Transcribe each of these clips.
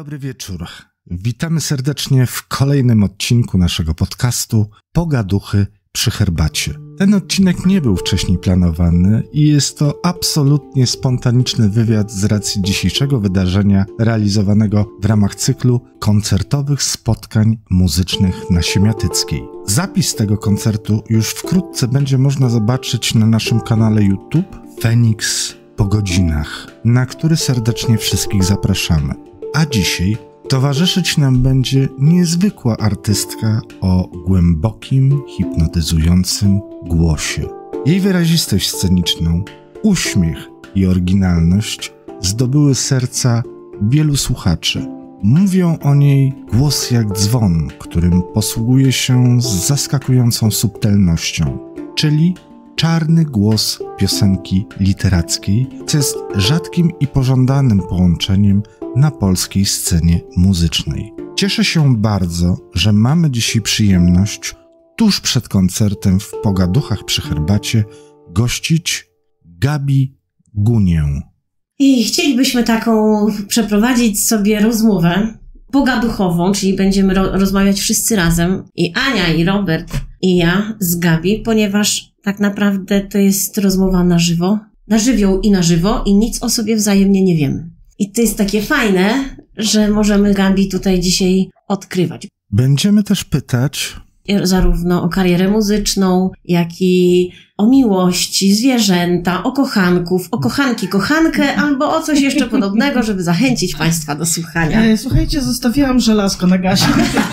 dobry wieczór. Witamy serdecznie w kolejnym odcinku naszego podcastu Pogaduchy przy herbacie. Ten odcinek nie był wcześniej planowany i jest to absolutnie spontaniczny wywiad z racji dzisiejszego wydarzenia realizowanego w ramach cyklu koncertowych spotkań muzycznych na Siemiatyckiej. Zapis tego koncertu już wkrótce będzie można zobaczyć na naszym kanale YouTube Feniks po godzinach, na który serdecznie wszystkich zapraszamy. A dzisiaj towarzyszyć nam będzie niezwykła artystka o głębokim, hipnotyzującym głosie. Jej wyrazistość sceniczną, uśmiech i oryginalność zdobyły serca wielu słuchaczy. Mówią o niej głos jak dzwon, którym posługuje się z zaskakującą subtelnością, czyli czarny głos piosenki literackiej, co jest rzadkim i pożądanym połączeniem na polskiej scenie muzycznej. Cieszę się bardzo, że mamy dzisiaj przyjemność tuż przed koncertem w Pogaduchach przy herbacie gościć Gabi Gunię. I chcielibyśmy taką przeprowadzić sobie rozmowę pogaduchową, czyli będziemy rozmawiać wszyscy razem, i Ania, i Robert, i ja z Gabi, ponieważ tak naprawdę to jest rozmowa na żywo, na żywioł i na żywo, i nic o sobie wzajemnie nie wiemy. I to jest takie fajne, że możemy Gabi tutaj dzisiaj odkrywać. Będziemy też pytać zarówno o karierę muzyczną, jak i o miłości, zwierzęta, o kochanków, o kochanki, kochankę, albo o coś jeszcze podobnego, żeby zachęcić Państwa do słuchania. Słuchajcie, zostawiłam żelazko na gasie.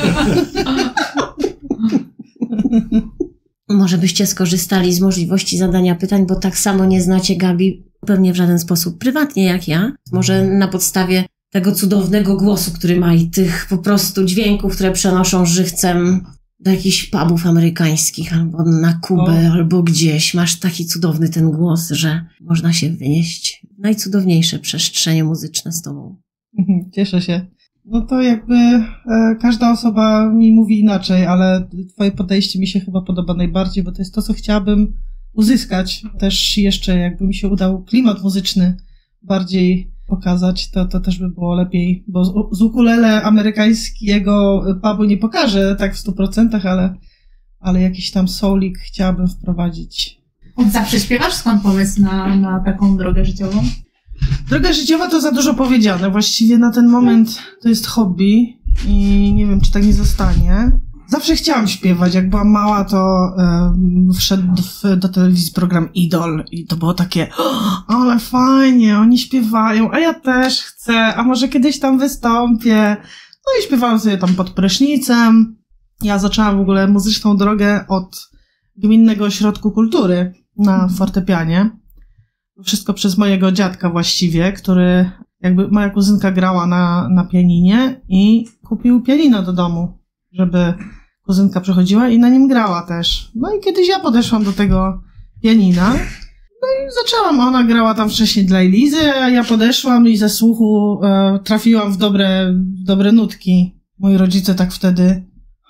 Może byście skorzystali z możliwości zadania pytań, bo tak samo nie znacie Gabi pewnie w żaden sposób prywatnie jak ja. Może na podstawie tego cudownego głosu, który ma, i tych po prostu dźwięków, które przenoszą żywcem do jakichś pubów amerykańskich, albo na Kubę, albo gdzieś. Masz taki cudowny ten głos, że można się wynieść w najcudowniejsze przestrzenie muzyczne z tobą. Cieszę się. No to jakby każda osoba mi mówi inaczej, ale twoje podejście mi się chyba podoba najbardziej, bo to jest to, co chciałabym uzyskać. Też jeszcze jakby mi się udał klimat muzyczny bardziej pokazać, to też by było lepiej, bo z ukulele amerykańskiego pubu nie pokażę tak w 100%, ale jakiś tam soulik chciałabym wprowadzić. Od zawsze śpiewasz? Skąd pomysł na taką drogę życiową? Droga życiowa to za dużo powiedziane. Właściwie na ten moment to jest hobby i nie wiem, czy tak nie zostanie. Zawsze chciałam śpiewać. Jak byłam mała, to wszedł do telewizji program Idol i to było takie, ale fajnie, oni śpiewają, a ja też chcę, a może kiedyś tam wystąpię. No i śpiewałam sobie tam pod prysznicem. Ja zaczęłam w ogóle muzyczną drogę od Gminnego Ośrodku Kultury na fortepianie. Wszystko przez mojego dziadka właściwie, który jakby moja kuzynka grała na pianinie i kupił pianino do domu, żeby kuzynka przychodziła i na nim grała też. No i kiedyś ja podeszłam do tego pianina, no i zaczęłam. Ona grała tam wcześniej dla Elizy, a ja podeszłam i ze słuchu trafiłam w dobre nutki. Moi rodzice tak wtedy,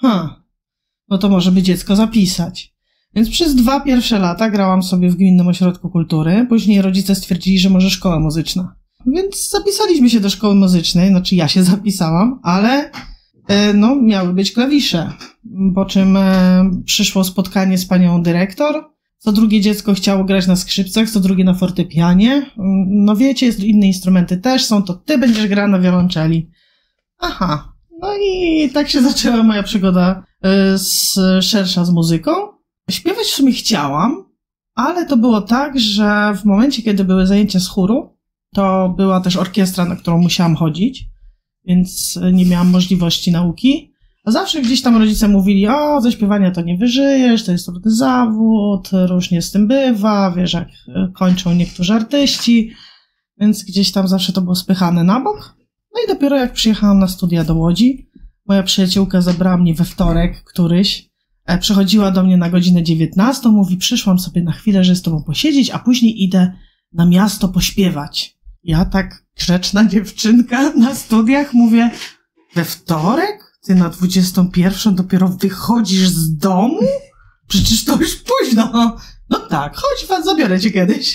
no to może by dziecko zapisać. Więc przez 2 pierwsze lata grałam sobie w Gminnym Ośrodku Kultury. Później rodzice stwierdzili, że może szkoła muzyczna. Więc zapisaliśmy się do szkoły muzycznej, znaczy ja się zapisałam, ale miały być klawisze. Po czym przyszło spotkanie z panią dyrektor. Co drugie dziecko chciało grać na skrzypcach, co drugie na fortepianie. No wiecie, inne instrumenty też są, to ty będziesz grała na wiolonczeli. Aha. No i tak się zaczęła moja przygoda szersza z muzyką. Śpiewać w sumie chciałam, ale to było tak, że w momencie, kiedy były zajęcia z chóru, to była też orkiestra, na którą musiałam chodzić, więc nie miałam możliwości nauki. A zawsze gdzieś tam rodzice mówili, ze śpiewania to nie wyżyjesz, to jest trudny zawód, różnie z tym bywa, wiesz, jak kończą niektórzy artyści, więc gdzieś tam zawsze to było spychane na bok. No i dopiero jak przyjechałam na studia do Łodzi, moja przyjaciółka zabrała mnie we wtorek któryś, przychodziła do mnie na godzinę 19, mówi, przyszłam sobie na chwilę, że z tobą posiedzieć, a później idę na miasto pośpiewać. Ja tak grzeczna dziewczynka na studiach mówię, we wtorek? Ty na 21 dopiero wychodzisz z domu? Przecież to już późno. No tak, chodź, zabiorę cię kiedyś.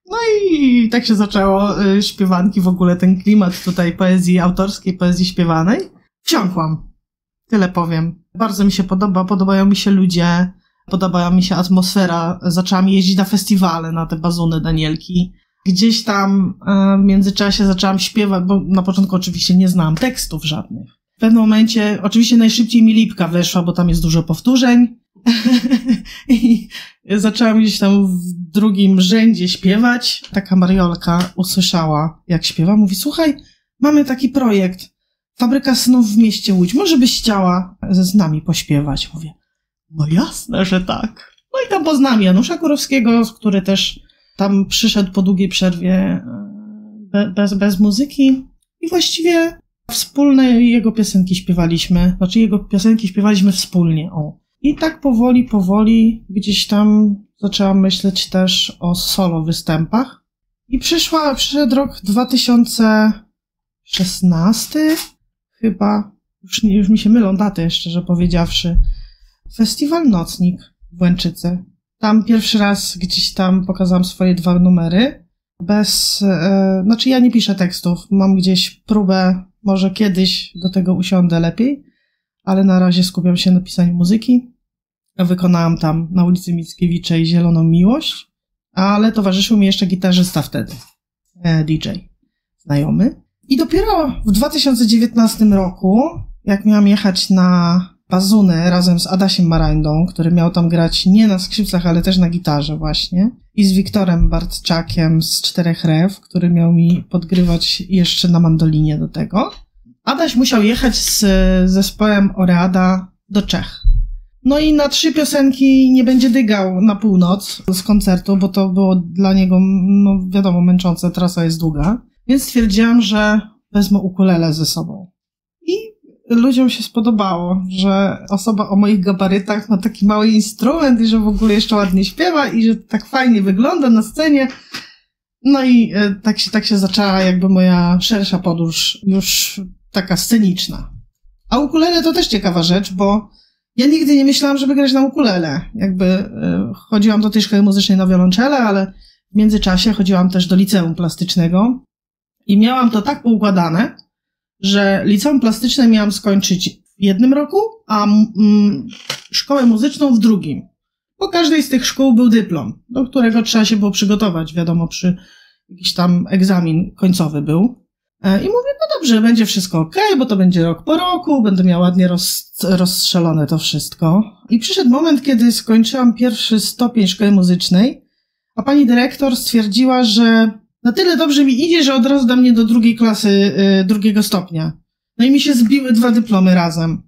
No i tak się zaczęło śpiewanki, w ogóle ten klimat tutaj poezji autorskiej, poezji śpiewanej. Wsiąkłam. Tyle powiem. Bardzo mi się podobają mi się ludzie, podoba mi się atmosfera. Zaczęłam jeździć na festiwale, na te bazuny Danielki. Gdzieś tam w międzyczasie zaczęłam śpiewać, bo na początku oczywiście nie znałam tekstów żadnych. W pewnym momencie, oczywiście najszybciej mi Lipka weszła, bo tam jest dużo powtórzeń. I zaczęłam gdzieś tam w drugim rzędzie śpiewać. Taka Mariolka usłyszała, jak śpiewa. Mówi, słuchaj, mamy taki projekt. Fabryka snów w mieście Łódź. Może byś chciała z nami pośpiewać? Mówię, no jasne, że tak. No i tam poznałam Janusza Kurowskiego, który też tam przyszedł po długiej przerwie bez muzyki. I właściwie wspólne jego piosenki śpiewaliśmy. Znaczy jego piosenki śpiewaliśmy wspólnie. O. I tak powoli gdzieś tam zaczęłam myśleć też o solo występach. I przyszedł rok 2016 chyba. Już mi się mylą daty, szczerze powiedziawszy. Festiwal Nocnik w Łęczycy. Tam pierwszy raz gdzieś tam pokazałam swoje 2 numery. Znaczy ja nie piszę tekstów. Mam gdzieś próbę, może kiedyś do tego usiądę lepiej. Ale na razie skupiam się na pisaniu muzyki. Wykonałam tam na ulicy Mickiewicza Zieloną Miłość, ale towarzyszył mi jeszcze gitarzysta wtedy, DJ, znajomy. I dopiero w 2019 roku, jak miałam jechać na bazunę razem z Adasiem Marajdą, który miał tam grać nie na skrzypcach, ale też na gitarze właśnie, i z Wiktorem Bartczakiem z 4 Rew, który miał mi podgrywać jeszcze na mandolinie do tego, Adaś musiał jechać z zespołem Oreada do Czech. No i na 3 piosenki nie będzie dygał na północ z koncertu, bo to było dla niego, no wiadomo, męczące, trasa jest długa. Więc stwierdziłam, że wezmę ukulele ze sobą. I ludziom się spodobało, że osoba o moich gabarytach ma taki mały instrument i że w ogóle jeszcze ładnie śpiewa i że tak fajnie wygląda na scenie. No i tak się zaczęła jakby moja szersza podróż, już taka sceniczna. A ukulele to też ciekawa rzecz, bo ja nigdy nie myślałam, żeby grać na ukulele. Jakby chodziłam do tej szkoły muzycznej na wiolonczele, ale w międzyczasie chodziłam też do liceum plastycznego i miałam to tak poukładane, że liceum plastyczne miałam skończyć w 1 roku, a szkołę muzyczną w 2. Po każdej z tych szkół był dyplom, do którego trzeba się było przygotować, wiadomo, jakiś tam egzamin końcowy był. I mówię, no dobrze, będzie wszystko okej, bo to będzie rok po roku, będę miała ładnie rozstrzelone to wszystko. I przyszedł moment, kiedy skończyłam 1. stopień szkoły muzycznej, a pani dyrektor stwierdziła, że na tyle dobrze mi idzie, że od razu da mnie do 2. klasy 2. stopnia. No i mi się zbiły 2 dyplomy razem.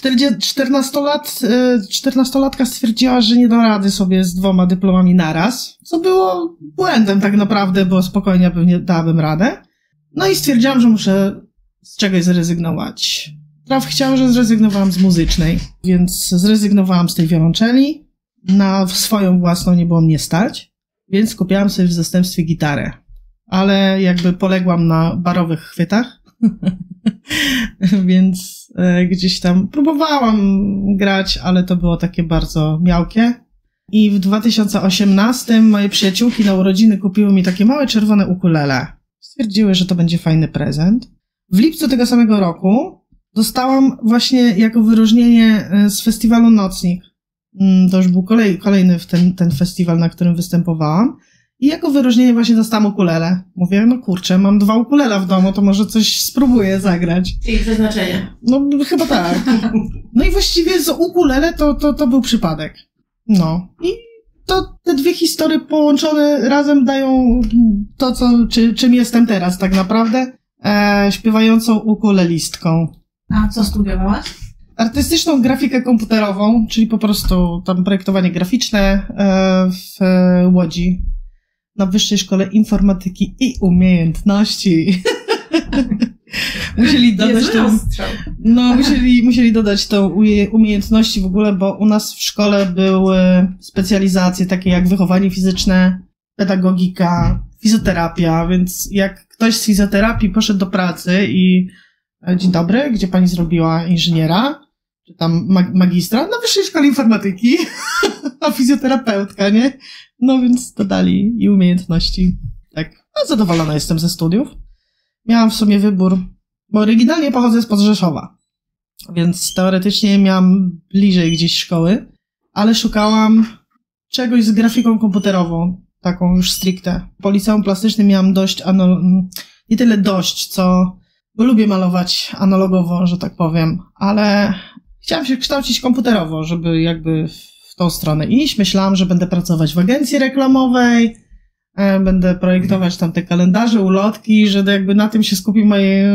14-latka stwierdziła, że nie da rady sobie z 2 dyplomami naraz, co było błędem tak naprawdę, bo spokojnie pewnie dałabym radę. No i stwierdziłam, że muszę z czegoś zrezygnować. Traf chciał, że zrezygnowałam z muzycznej, więc zrezygnowałam z tej wiolonczeli. Na swoją własną nie było mnie stać, więc kupiłam sobie w zastępstwie gitarę. Ale jakby poległam na barowych chwytach, więc gdzieś tam próbowałam grać, ale to było takie bardzo miałkie. I w 2018 moje przyjaciółki na urodziny kupiły mi takie małe czerwone ukulele. Stwierdziły, że to będzie fajny prezent. W lipcu tego samego roku dostałam właśnie jako wyróżnienie z festiwalu Nocnik. To już był kolejny ten festiwal, na którym występowałam. I jako wyróżnienie właśnie dostałam ukulele. Mówię, no kurczę, mam 2 ukulele w domu, to może coś spróbuję zagrać. Czyli przeznaczenie. No chyba tak. No i właściwie z ukulele to był przypadek. No. I to te 2 historie połączone razem dają to, czym jestem teraz tak naprawdę. Śpiewającą ukulelistką. A co studiowałaś? Artystyczną grafikę komputerową, czyli po prostu tam projektowanie graficzne w Łodzi. Na Wyższej Szkole Informatyki i Umiejętności. Musieli dodać tą umiejętności w ogóle, bo u nas w szkole były specjalizacje takie jak wychowanie fizyczne, pedagogika, fizjoterapia, więc jak ktoś z fizjoterapii poszedł do pracy i dzień dobry, gdzie pani zrobiła inżyniera, czy tam magistra, na Wyższej Szkole Informatyki, a fizjoterapeutka, nie? No więc dodali i umiejętności. Tak, a zadowolona jestem ze studiów. Miałam w sumie wybór, bo oryginalnie pochodzę spod Rzeszowa, więc teoretycznie miałam bliżej gdzieś szkoły, ale szukałam czegoś z grafiką komputerową, taką już stricte. Po liceum plastycznym miałam nie tyle dość, bo lubię malować analogowo, że tak powiem, ale chciałam się kształcić komputerowo, żeby jakby w tą stronę iść. Myślałam, że będę pracować w agencji reklamowej, będę projektować tam te kalendarze, ulotki, że jakby na tym się skupi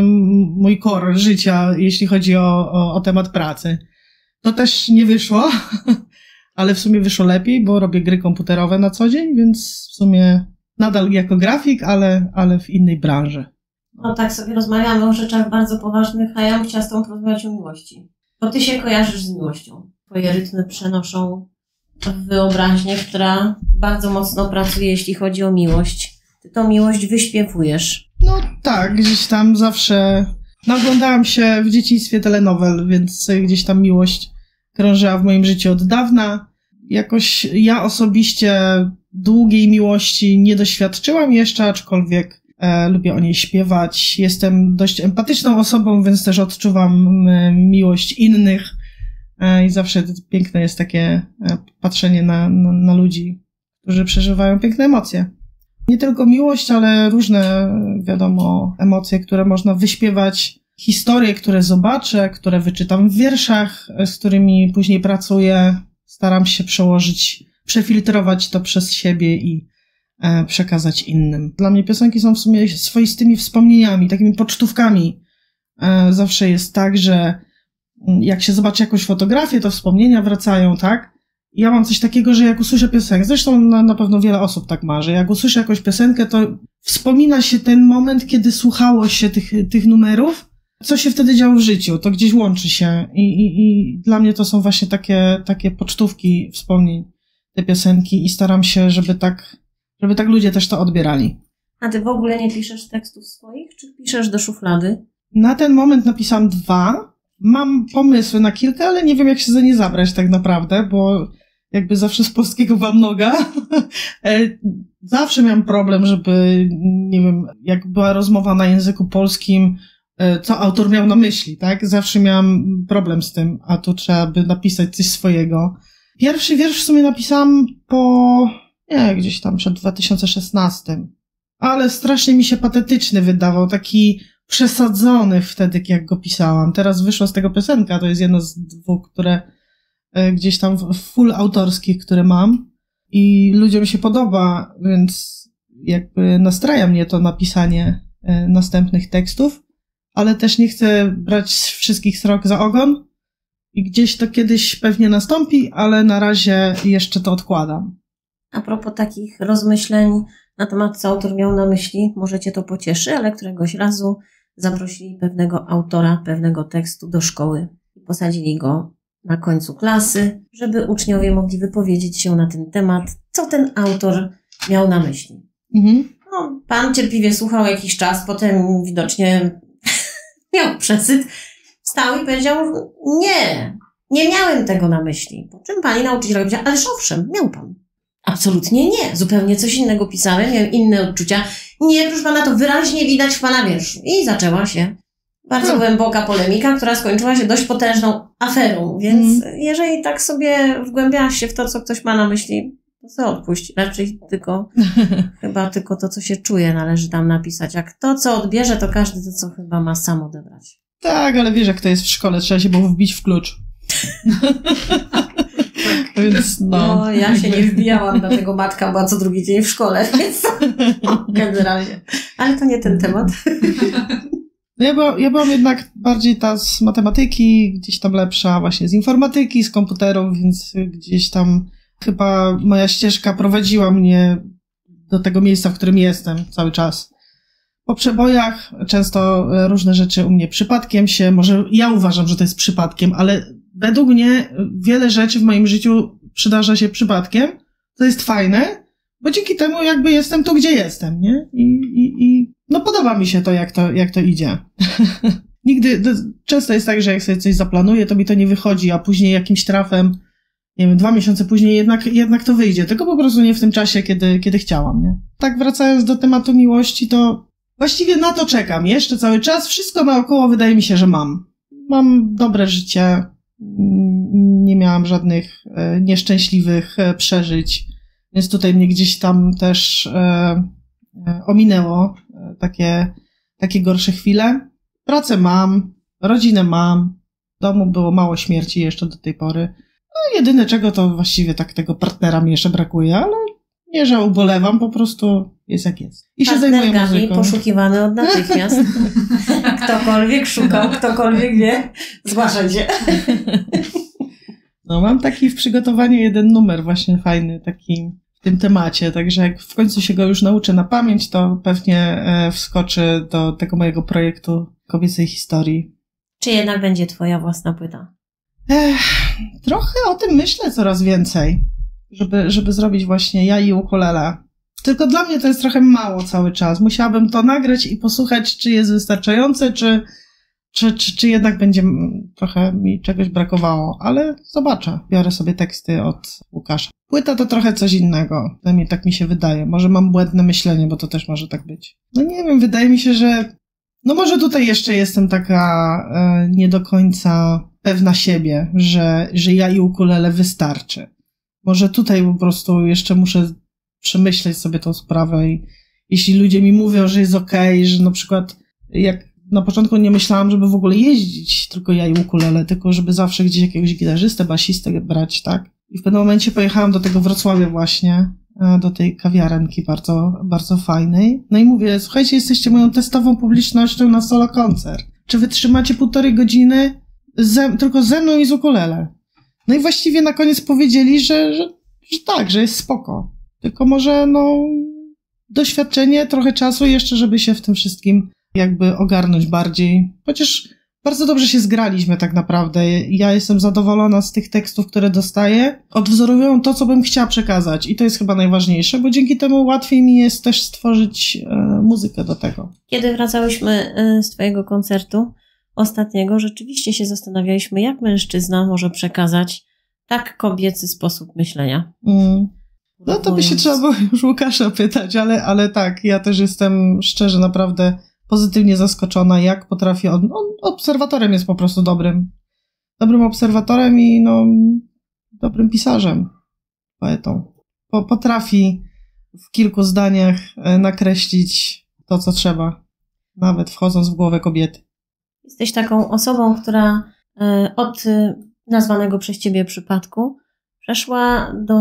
mój core życia, jeśli chodzi o temat pracy. To też nie wyszło, ale w sumie wyszło lepiej, bo robię gry komputerowe na co dzień, więc w sumie nadal jako grafik, ale w innej branży. No tak sobie rozmawiamy o rzeczach bardzo poważnych, a ja bym chciała z tobą porozmawiać o miłości. Bo ty się kojarzysz z miłością. Twoje rytmy przenoszą w wyobraźnię, która bardzo mocno pracuje, jeśli chodzi o miłość. Ty tą miłość wyśpiewujesz. No tak, gdzieś tam zawsze oglądałam się w dzieciństwie telenowel, więc gdzieś tam miłość krążyła w moim życiu od dawna. Jakoś ja osobiście długiej miłości nie doświadczyłam jeszcze, aczkolwiek lubię o niej śpiewać. Jestem dość empatyczną osobą, więc też odczuwam miłość innych i zawsze piękne jest takie patrzenie na ludzi, którzy przeżywają piękne emocje. Nie tylko miłość, ale różne, wiadomo, emocje, które można wyśpiewać, historie, które zobaczę, które wyczytam w wierszach, z którymi później pracuję. Staram się przełożyć, przefiltrować to przez siebie i przekazać innym. Dla mnie piosenki są w sumie swoistymi wspomnieniami, takimi pocztówkami. Zawsze jest tak, że jak się zobaczy jakąś fotografię, to wspomnienia wracają, tak? Ja mam coś takiego, że jak usłyszę piosenkę, zresztą na pewno wiele osób tak ma, że jak usłyszę jakąś piosenkę, to wspomina się ten moment, kiedy słuchało się tych numerów, co się wtedy działo w życiu, to gdzieś łączy się i dla mnie to są właśnie takie pocztówki wspomnień, te piosenki i staram się, żeby tak ludzie też to odbierali. A ty w ogóle nie piszesz tekstów swoich, czy piszesz do szuflady? Na ten moment napisałam 2. Mam pomysły na kilka, ale nie wiem, jak się za nie zabrać tak naprawdę, bo jakby zawsze z polskiego wam noga. Zawsze miałam problem, żeby, nie wiem, jak była rozmowa na języku polskim, co autor miał na myśli, tak? Zawsze miałam problem z tym, a tu trzeba by napisać coś swojego. Pierwszy wiersz w sumie napisałam gdzieś tam przed 2016, ale strasznie mi się patetyczny wydawał, taki przesadzony wtedy, jak go pisałam. Teraz wyszła z tego piosenka, to jest jedno z 2, które gdzieś tam full autorskich, które mam i ludziom się podoba, więc jakby nastraja mnie to na pisanie następnych tekstów, ale też nie chcę brać wszystkich srok za ogon i gdzieś to kiedyś pewnie nastąpi, ale na razie jeszcze to odkładam. A propos takich rozmyśleń na temat, co autor miał na myśli, może cię to pocieszy, ale któregoś razu zaprosili pewnego autora, pewnego tekstu do szkoły i posadzili go na końcu klasy, żeby uczniowie mogli wypowiedzieć się na ten temat, co ten autor miał na myśli. Mhm. No, pan cierpliwie słuchał jakiś czas, potem widocznie miał przesyt, wstał i powiedział, nie miałem tego na myśli. Po czym pani nauczycielka powiedziała, ależ owszem, miał pan. Absolutnie nie. Zupełnie coś innego pisałem, miałem inne odczucia. Nie, proszę pana, to wyraźnie widać w pana wierszu. I zaczęła się bardzo głęboka polemika, która skończyła się dość potężną aferą. Więc jeżeli tak sobie wgłębiałaś się w to, co ktoś ma na myśli, to sobie odpuść. Raczej chyba tylko to, co się czuje, należy tam napisać. Jak to, co odbierze, to każdy to, co chyba ma sam odebrać. Tak, ale wiesz, jak to jest w szkole, trzeba się było wbić w klucz. Więc no, ja się nie wbijałam, dlatego matka była co drugi dzień w szkole, więc generalnie. Ale to nie ten temat. Ja byłam jednak bardziej ta z matematyki, gdzieś tam lepsza właśnie z informatyki, z komputerów, więc gdzieś tam chyba moja ścieżka prowadziła mnie do tego miejsca, w którym jestem cały czas. Po przebojach często różne rzeczy u mnie przypadkiem może ja uważam, że to jest przypadkiem, ale według mnie wiele rzeczy w moim życiu przydarza się przypadkiem. To jest fajne, bo dzięki temu jakby jestem tu, gdzie jestem, nie? I no podoba mi się to, jak to idzie. Często jest tak, że jak sobie coś zaplanuję, to mi to nie wychodzi, a później jakimś trafem nie wiem, 2 miesiące później jednak to wyjdzie, tylko po prostu nie w tym czasie, kiedy chciałam, nie? Tak wracając do tematu miłości, to właściwie na to czekam jeszcze cały czas. Wszystko naokoło wydaje mi się, że mam. Mam dobre życie, nie miałam żadnych nieszczęśliwych przeżyć, więc tutaj mnie gdzieś tam też ominęło takie gorsze chwile. Pracę mam, rodzinę mam, w domu było mało śmierci jeszcze do tej pory. No jedyne czego to właściwie tak tego partnera mi jeszcze brakuje, ale nie, że ubolewam, po prostu jest jak jest. I się zajmuję muzyką. Poszukiwany od natychmiast. Ktokolwiek szukał, ktokolwiek wie, zgłaszaj się. No mam taki w przygotowaniu jeden numer właśnie fajny, taki w tym temacie, także jak w końcu się go już nauczę na pamięć, to pewnie wskoczy do tego mojego projektu kobiecej historii. Czy jednak będzie twoja własna płyta? Trochę o tym myślę coraz więcej, żeby zrobić właśnie ja i ukulele. Tylko dla mnie to jest trochę mało cały czas. Musiałabym to nagrać i posłuchać, czy jest wystarczające, czy jednak będzie trochę mi czegoś brakowało. Ale zobaczę. Biorę sobie teksty od Łukasza. Płyta to trochę coś innego. Tak mi się wydaje. Może mam błędne myślenie, bo to też może tak być. No nie wiem, wydaje mi się, że no może tutaj jeszcze jestem taka nie do końca pewna siebie, że ja i ukulele wystarczy. Może tutaj po prostu jeszcze muszę przemyśleć sobie tą sprawę i jeśli ludzie mi mówią, że jest okej, że na przykład jak na początku nie myślałam, żeby w ogóle jeździć tylko ja i ukulele, tylko żeby zawsze gdzieś jakiegoś gitarzystę, basistę brać, tak? I w pewnym momencie pojechałam do tego Wrocławia właśnie, do tej kawiarenki bardzo, bardzo fajnej. No i mówię, słuchajcie, jesteście moją testową publicznością na solo koncert. Czy wytrzymacie 1,5 godziny tylko ze mną i z ukulele? No i właściwie na koniec powiedzieli, że tak, że jest spoko. Tylko może, doświadczenie, trochę czasu jeszcze, żeby się w tym wszystkim jakby ogarnąć bardziej. Chociaż bardzo dobrze się zgraliśmy tak naprawdę. Ja jestem zadowolona z tych tekstów, które dostaję. Odwzorowują to, co bym chciała przekazać. I to jest chyba najważniejsze, bo dzięki temu łatwiej mi jest też stworzyć muzykę do tego. Kiedy wracałyśmy z twojego koncertu ostatniego, rzeczywiście się zastanawialiśmy, jak mężczyzna może przekazać tak kobiecy sposób myślenia. No to by się trzeba było już Łukasza pytać, ale tak, ja też jestem szczerze naprawdę pozytywnie zaskoczona, jak potrafi on obserwatorem jest po prostu dobrym obserwatorem i dobrym pisarzem, poetą. Potrafi w kilku zdaniach nakreślić to, co trzeba, nawet wchodząc w głowę kobiety. Jesteś taką osobą, która od nazwanego przez ciebie przypadku przeszła do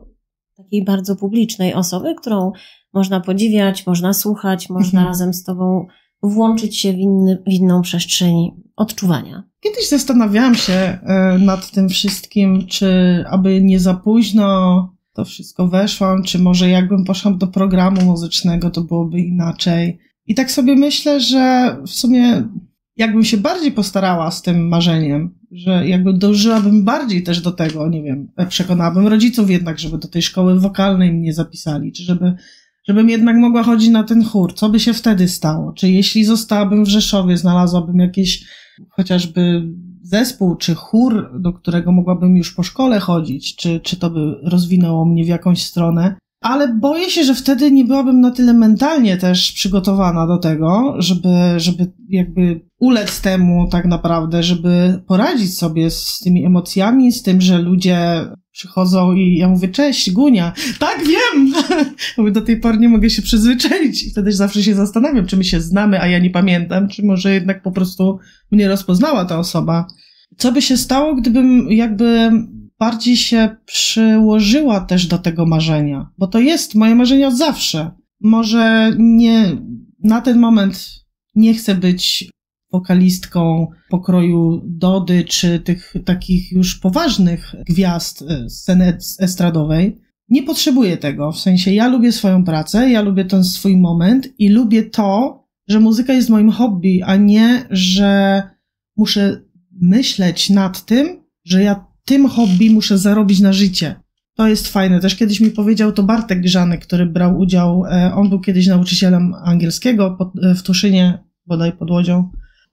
takiej bardzo publicznej osoby, którą można podziwiać, można słuchać, można razem z tobą włączyć się w inną przestrzeń odczuwania. Kiedyś zastanawiałam się nad tym wszystkim, czy aby nie za późno to wszystko weszłam, czy może jakbym poszła do programu muzycznego, to byłoby inaczej. I tak sobie myślę, że w sumie jakbym się bardziej postarała z tym marzeniem, że jakby dążyłabym bardziej też do tego, nie wiem, przekonałabym rodziców jednak, żeby do tej szkoły wokalnej mnie zapisali, czy żebym jednak mogła chodzić na ten chór. Co by się wtedy stało? Czy jeśli zostałabym w Rzeszowie, znalazłabym jakiś chociażby zespół, czy chór, do którego mogłabym już po szkole chodzić, czy to by rozwinęło mnie w jakąś stronę? Ale boję się, że wtedy nie byłabym na tyle mentalnie też przygotowana do tego, żeby jakby ulec temu tak naprawdę, żeby poradzić sobie z tymi emocjami, z tym, że ludzie przychodzą i ja mówię, cześć, Gunia. Tak, wiem! Mówię, do tej pory nie mogę się przyzwyczaić. I wtedy zawsze się zastanawiam, czy my się znamy, a ja nie pamiętam, czy może jednak po prostu mnie rozpoznała ta osoba. Co by się stało, gdybym jakby bardziej się przyłożyła też do tego marzenia? Bo to jest moje marzenie od zawsze. Może nie, na ten moment nie chcę być wokalistką pokroju Dody, czy tych takich już poważnych gwiazd sceny estradowej. Nie potrzebuję tego, w sensie ja lubię swoją pracę, ja lubię ten swój moment i lubię to, że muzyka jest moim hobby, a nie, że muszę myśleć nad tym, że ja tym hobby muszę zarobić na życie. To jest fajne. Też kiedyś mi powiedział to Bartek Grzanek, który brał udział, on był kiedyś nauczycielem angielskiego w Tuszynie, bodaj pod Łodzią.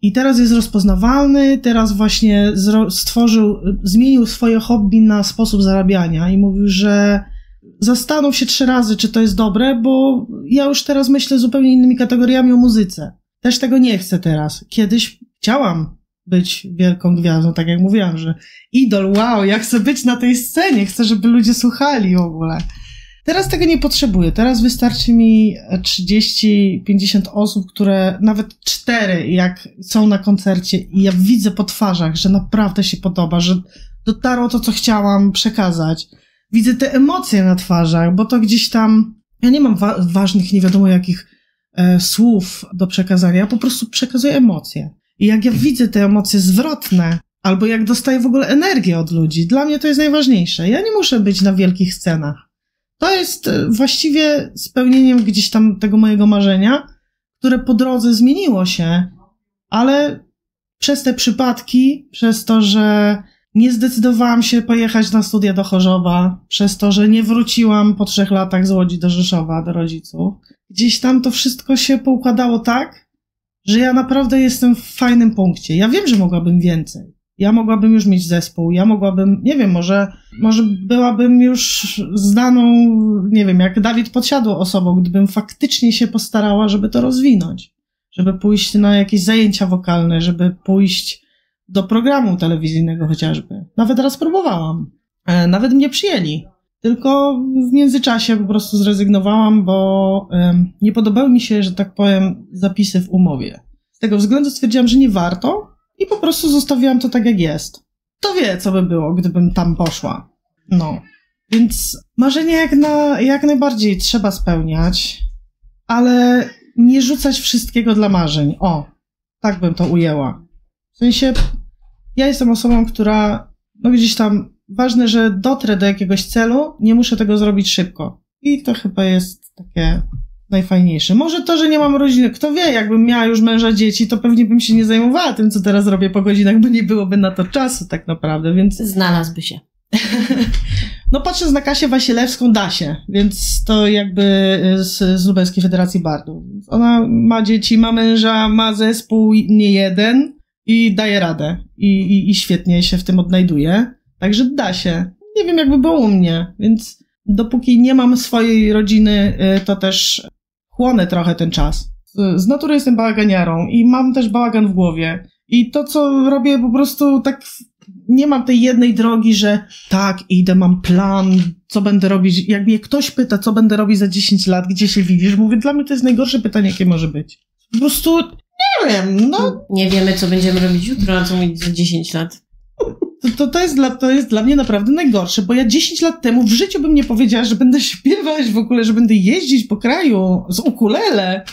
I teraz jest rozpoznawalny, teraz właśnie zmienił swoje hobby na sposób zarabiania i mówił, że zastanów się 3 razy, czy to jest dobre, bo ja już teraz myślę zupełnie innymi kategoriami o muzyce. Też tego nie chcę teraz. Kiedyś chciałam być wielką gwiazdą, tak jak mówiłam, że idol, wow, ja chcę być na tej scenie, chcę, żeby ludzie słuchali w ogóle. Teraz tego nie potrzebuję. Teraz wystarczy mi 30-50 osób, które nawet 4, jak są na koncercie i ja widzę po twarzach, że naprawdę się podoba, że dotarło to, co chciałam przekazać. Widzę te emocje na twarzach, bo to gdzieś tam, ja nie mam ważnych, nie wiadomo jakich słów do przekazania, ja po prostu przekazuję emocje. I jak ja widzę te emocje zwrotne, albo jak dostaję w ogóle energię od ludzi, dla mnie to jest najważniejsze. Ja nie muszę być na wielkich scenach. To jest właściwie spełnieniem gdzieś tam tego mojego marzenia, które po drodze zmieniło się, ale przez te przypadki, przez to, że nie zdecydowałam się pojechać na studia do Chorzowa, przez to, że nie wróciłam po 3 latach z Łodzi do Rzeszowa, do rodziców, gdzieś tam to wszystko się poukładało tak, że ja naprawdę jestem w fajnym punkcie. Ja wiem, że mogłabym więcej. Ja mogłabym już mieć zespół, ja mogłabym, nie wiem, może byłabym już znaną, nie wiem, jak Dawid Podsiadło osobą, gdybym faktycznie się postarała, żeby to rozwinąć. Żeby pójść na jakieś zajęcia wokalne, żeby pójść do programu telewizyjnego chociażby. Nawet raz próbowałam. Nawet mnie przyjęli. Tylko w międzyczasie po prostu zrezygnowałam, bo nie podobały mi się, że tak powiem, zapisy w umowie. Z tego względu stwierdziłam, że nie warto i po prostu zostawiłam to tak, jak jest. Kto wie, co by było, gdybym tam poszła. No. Więc marzenia jak najbardziej trzeba spełniać, ale nie rzucać wszystkiego dla marzeń. O, tak bym to ujęła. W sensie, ja jestem osobą, która, no gdzieś tam, ważne, że dotrę do jakiegoś celu, nie muszę tego zrobić szybko. I to chyba jest takie najfajniejsze. Może to, że nie mam rodziny, kto wie, jakbym miała już męża, dzieci, to pewnie bym się nie zajmowała tym, co teraz robię po godzinach, bo nie byłoby na to czasu tak naprawdę, więc... Znalazłby się. No patrząc na Kasię Wasilewską, da się, więc to jakby z Lubelskiej Federacji Bardów. Ona ma dzieci, ma męża, ma zespół, nie jeden i daje radę. I świetnie się w tym odnajduje. Także da się. Nie wiem, jakby było u mnie, więc dopóki nie mam swojej rodziny, to też chłonę trochę ten czas. Z natury jestem bałaganiarą i mam też bałagan w głowie. I to, co robię, po prostu tak nie mam tej jednej drogi, że tak, idę, mam plan, co będę robić. Jak mnie ktoś pyta, co będę robić za 10 lat, gdzie się widzisz, mówię, dla mnie to jest najgorsze pytanie, jakie może być. Po prostu nie wiem, no. Nie wiemy, co będziemy robić jutro, a co mówić za 10 lat. To jest dla mnie naprawdę najgorsze, bo ja 10 lat temu w życiu bym nie powiedziała, że będę śpiewać w ogóle, że będę jeździć po kraju z ukulele.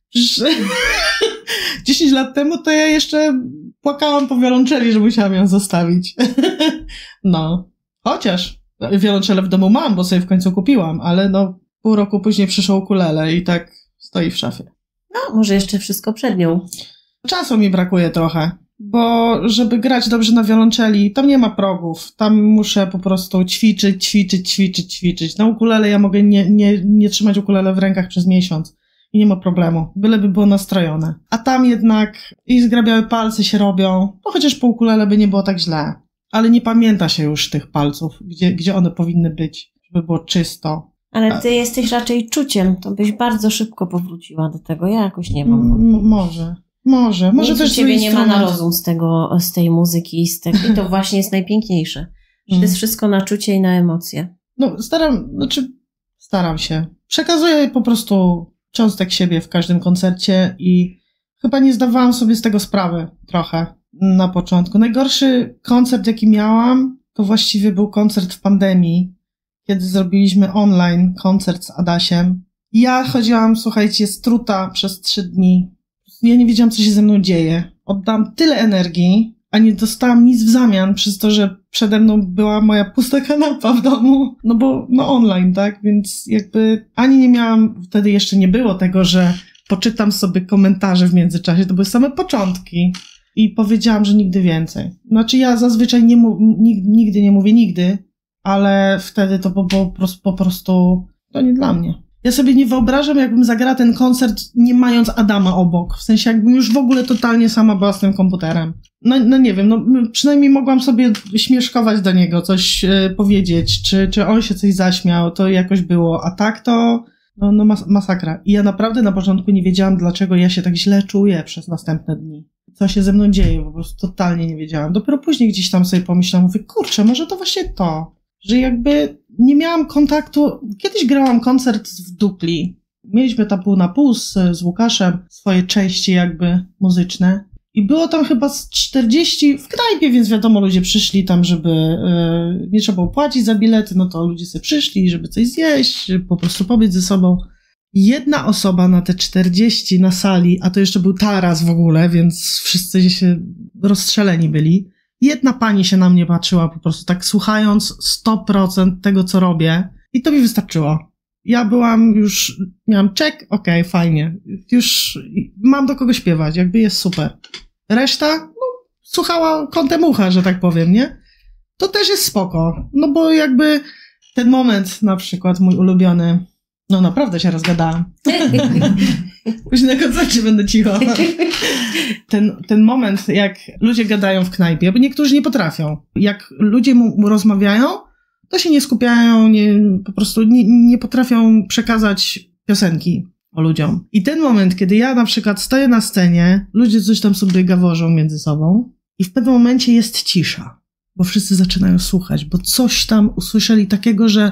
10 lat temu to ja jeszcze płakałam po wiolonczeli, że musiałam ją zostawić. No. Chociaż wiolonczelę w domu mam, bo sobie w końcu kupiłam, ale no pół roku później przyszło ukulele i tak stoi w szafie. No, może jeszcze wszystko przed nią. Czasu mi brakuje trochę, bo żeby grać dobrze na wiolonczeli, tam nie ma progów. Tam muszę po prostu ćwiczyć. Na ukulele ja mogę nie trzymać ukulele w rękach przez miesiąc. I nie ma problemu, byleby było nastrojone. A tam jednak i zgrabiałe palce się robią, no chociaż po ukulele by nie było tak źle. Ale nie pamięta się już tych palców, gdzie one powinny być, żeby było czysto. Ale ty jesteś raczej czuciem, to byś bardzo szybko powróciła do tego, ja jakoś nie mam. Może Nic też u ciebie nie ma na rozum z tej muzyki i i to właśnie jest najpiękniejsze. Że to jest wszystko na czucie i na emocje. No staram się. Przekazuję po prostu cząstek siebie w każdym koncercie i chyba nie zdawałam sobie z tego sprawy trochę na początku. Najgorszy koncert, jaki miałam, to właściwie był koncert w pandemii, kiedy zrobiliśmy online koncert z Adasiem. Ja chodziłam, słuchajcie, struta przez 3 dni. Ja nie wiedziałam, co się ze mną dzieje. Oddałam tyle energii, a nie dostałam nic w zamian przez to, że przede mną była moja pusta kanapa w domu. No bo online, tak? Więc jakby ani nie miałam, wtedy jeszcze nie było tego, że poczytam sobie komentarze w międzyczasie. To były same początki. I powiedziałam, że nigdy więcej. Znaczy ja zazwyczaj nigdy nie mówię nigdy, ale wtedy to po prostu to nie dla mnie. Ja sobie nie wyobrażam, jakbym zagrała ten koncert, nie mając Adama obok. W sensie, jakbym już w ogóle totalnie sama była z tym komputerem. No nie wiem, przynajmniej mogłam sobie śmieszkować do niego, coś powiedzieć, czy on się coś zaśmiał, to jakoś było. A tak to, masakra. I ja naprawdę na początku nie wiedziałam, dlaczego ja się tak źle czuję przez następne dni. Co się ze mną dzieje, po prostu totalnie nie wiedziałam. Dopiero później gdzieś tam sobie pomyślałam, mówię, kurczę, może to właśnie to, że jakby nie miałam kontaktu. Kiedyś grałam koncert w Dupli. Mieliśmy tam pół na pół z Łukaszem swoje części jakby muzyczne. I było tam chyba z 40 w knajpie, więc wiadomo, ludzie przyszli tam, żeby nie trzeba było płacić za bilety, no to ludzie sobie przyszli, żeby coś zjeść, żeby po prostu pobyć ze sobą. Jedna osoba na te 40 na sali, a to jeszcze był taras w ogóle, więc wszyscy się rozstrzeleni byli. Jedna pani się na mnie patrzyła po prostu tak słuchając 100% tego, co robię i to mi wystarczyło. Ja miałam check, okej, fajnie. Już mam do kogo śpiewać, jakby jest super. Reszta, słuchała kątem ucha, że tak powiem, nie? To też jest spoko, no bo jakby ten moment na przykład mój ulubiony, naprawdę się rozgadałam. Później na koncercie będę cicho. Ten moment, jak ludzie gadają w knajpie, bo niektórzy nie potrafią. Jak ludzie mu rozmawiają, to się nie skupiają, po prostu nie potrafią przekazać piosenki o ludziom. I ten moment, kiedy ja na przykład stoję na scenie, ludzie coś tam sobie gaworzą między sobą i w pewnym momencie jest cisza, bo wszyscy zaczynają słuchać, bo coś tam usłyszeli takiego, że